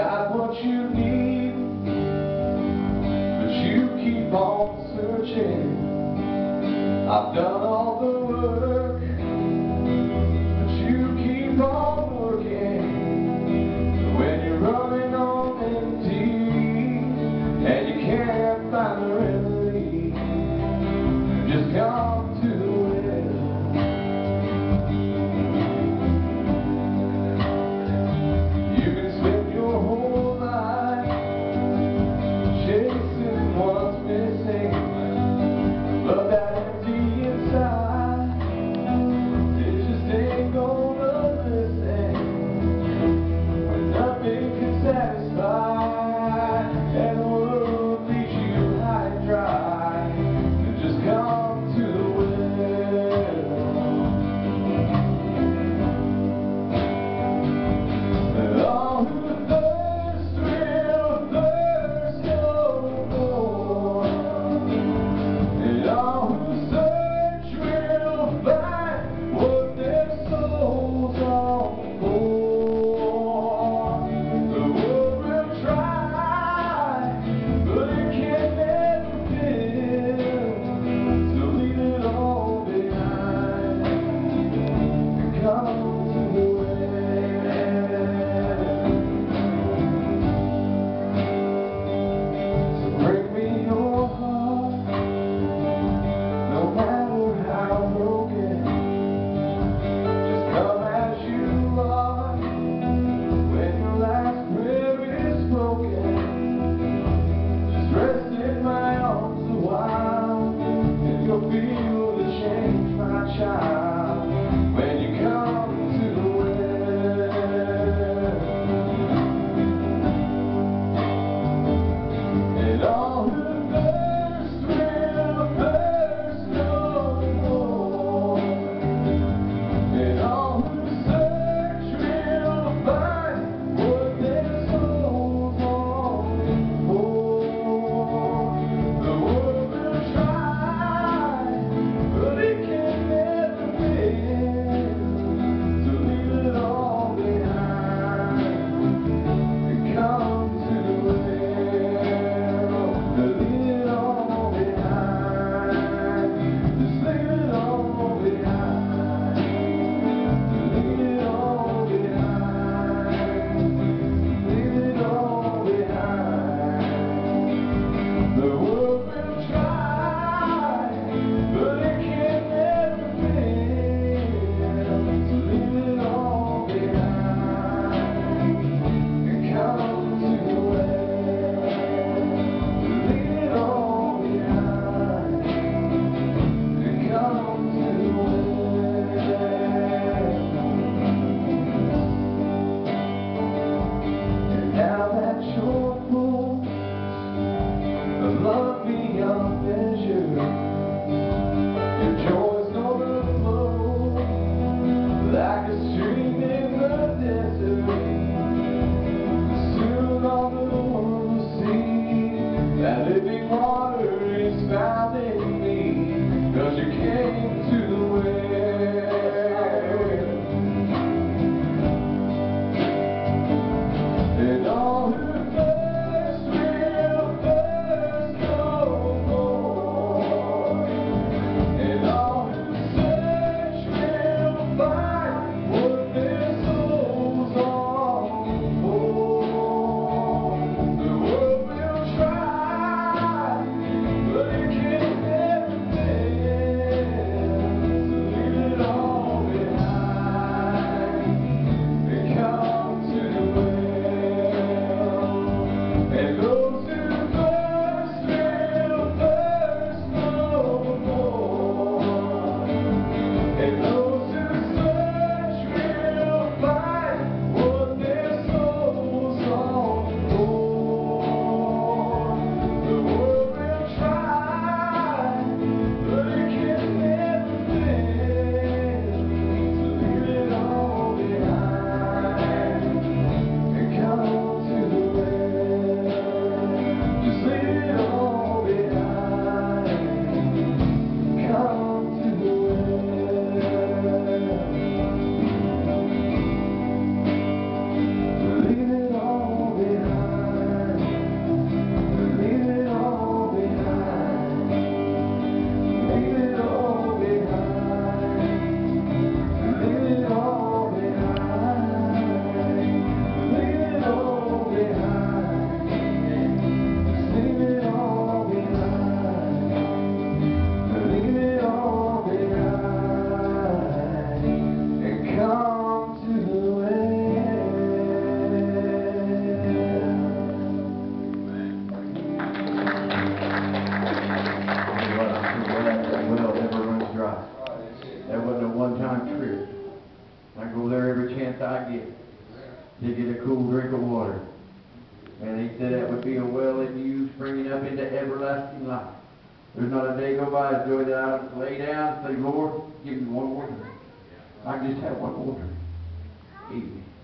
got what you need, but you keep on searching. I've done all the work, but you keep on working. When you're running on empty and you can't find the remedy, just come to it. You can spend your whole life chasing what's missing, but that empty inside said that would be a well in you, springing up into everlasting life. There's not a day go by, Joey, that I don't lay down and say, Lord, give me one more drink. I just have one more drink. Amen.